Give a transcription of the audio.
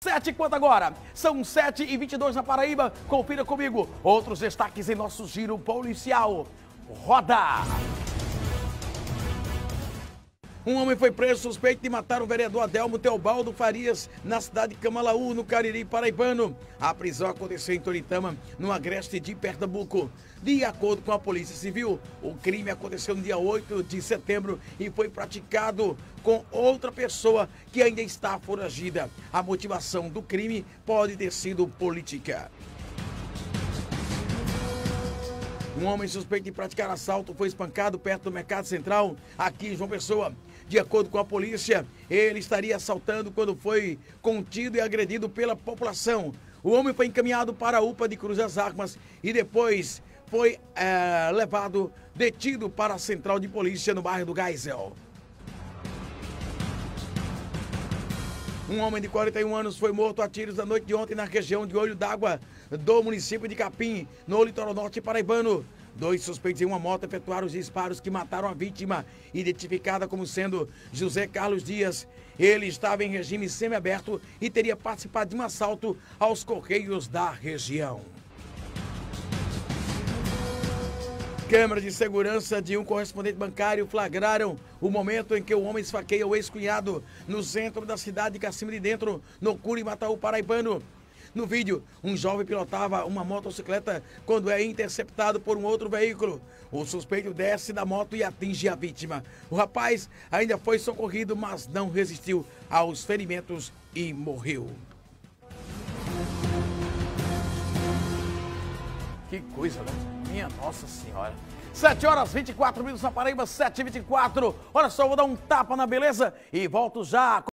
7 quanto agora? São 7h22 na Paraíba. Confira comigo outros destaques em nosso giro policial. Roda! Um homem foi preso suspeito de matar o vereador Adelmo Teobaldo Farias na cidade de Camalaú, no Cariri paraibano. A prisão aconteceu em Toritama, no agreste de Pernambuco. De acordo com a Polícia Civil, o crime aconteceu no dia 8 de setembro e foi praticado com outra pessoa que ainda está foragida. A motivação do crime pode ter sido política. Um homem suspeito de praticar assalto foi espancado perto do Mercado Central, aqui em João Pessoa. De acordo com a polícia, ele estaria assaltando quando foi contido e agredido pela população. O homem foi encaminhado para a UPA de Cruz das Armas e depois foi detido para a central de polícia no bairro do Geisel. Um homem de 41 anos foi morto a tiros na noite de ontem na região de Olho d'Água do município de Capim, no litoral norte paraibano. 2 suspeitos em uma moto efetuaram os disparos que mataram a vítima, identificada como sendo José Carlos Dias. Ele estava em regime semiaberto e teria participado de um assalto aos Correios da região. Câmeras de segurança de um correspondente bancário flagraram o momento em que o homem esfaqueia o ex-cunhado no centro da cidade de Cacimba de Dentro, no Curimataú paraibano. No vídeo, um jovem pilotava uma motocicleta quando é interceptado por um outro veículo. O suspeito desce da moto e atinge a vítima. O rapaz ainda foi socorrido, mas não resistiu aos ferimentos e morreu. Que coisa, né? Minha Nossa Senhora. 7h24 na Paraíba, 7h24. Olha só, vou dar um tapa na beleza e volto já.